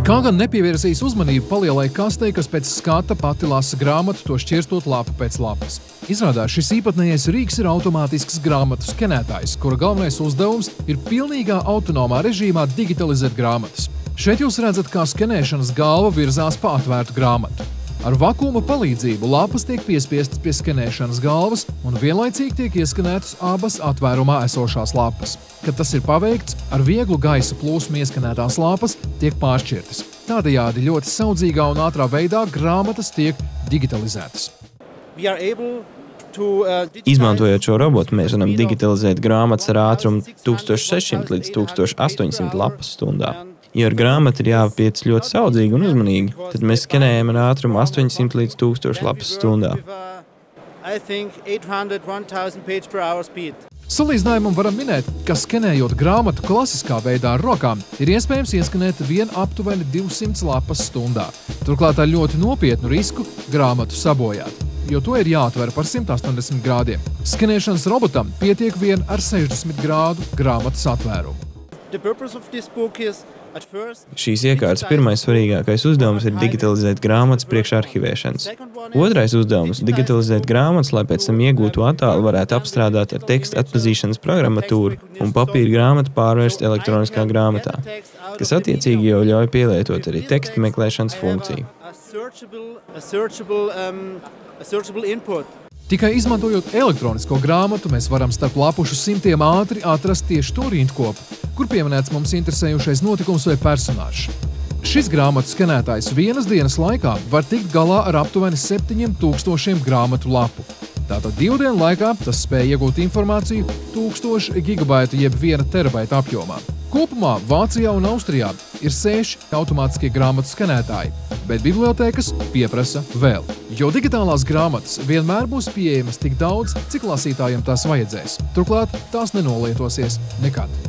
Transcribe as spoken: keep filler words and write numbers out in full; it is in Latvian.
Kā gan nepievērsīs uzmanību palielai kastei, kas pēc skata pati lasa grāmatu, to šķirstot lapu pēc lapas. Izrādās, šis īpatnējais rīks ir automātisks grāmatu skenētājs, kura galvenais uzdevums ir pilnīgā autonomā režīmā digitalizēt grāmatas. Šeit jūs redzat, kā skenēšanas galva virzās pa atvērtu grāmatu. Ar vakuma palīdzību lapas tiek piespiestas pie skenēšanas galvas un vienlaicīgi tiek ieskanētas abas atvērumā esošās lapas. Kad tas ir paveikts, ar vieglu gaisa plūsmu ieskanētās lapas tiek pāršķirtas. Tādējādi ļoti saudzīgā un ātrā veidā grāmatas tiek digitalizētas. Izmantojot šo robotu, mēs varam digitalizēt grāmatas ar ātrumu tūkstoš sešsimt līdz tūkstoš astoņsimt lapas stundā. Ja ar grāmatu ir jāpiec ļoti saudzīgi un uzmanīgi, tad mēs skenējam ar ātrumu astoņsimt līdz tūkstoš lapas stundā. Salīdzinājumam varam minēt, ka skenējot grāmatu klasiskā veidā ar rokām, ir iespējams ieskanēt vien aptuveni divsimt lapas stundā. Turklāt ar ļoti nopietnu risku grāmatu sabojāt, jo to ir jāatver par simt astoņdesmit grādiem. Skenēšanas robotam pietiek vien ar sešdesmit grādu grāmatas atvērumu. Šīs iekārtas pirmais svarīgākais uzdevums ir digitalizēt grāmatas priekš arhivēšanas. Otrais uzdevums – digitalizēt grāmatas, lai pēc tam iegūto attēlu varētu apstrādāt ar teksta atpazīšanas programmatūru un papīra grāmatu pārvērst elektroniskā grāmatā, kas attiecīgi jau ļauj pielietot arī teksta meklēšanas funkciju. Tikai izmantojot elektronisko grāmatu, mēs varam starp lapušu simtiem ātri atrast tieši to rindkopu, kur pieminēts mums interesējušais notikums vai personāžs. Šis grāmatu skenētājs vienas dienas laikā var tikt galā ar aptuveni septiņiem tūkstošiem grāmatu lapu. Tātad divu dienu laikā tas spēja iegūt informāciju tūkstoši gigabaitu jeb viena terabaita apjomā. Kopumā Vācijā un Austrijā ir seši automātiskie grāmatu skenētāji, bet bibliotēkas pieprasa vēl. Jo digitālās grāmatas vienmēr būs pieejamas tik daudz, cik lasītājiem tās vajadzēs. Turklāt tās nenolietosies nekad.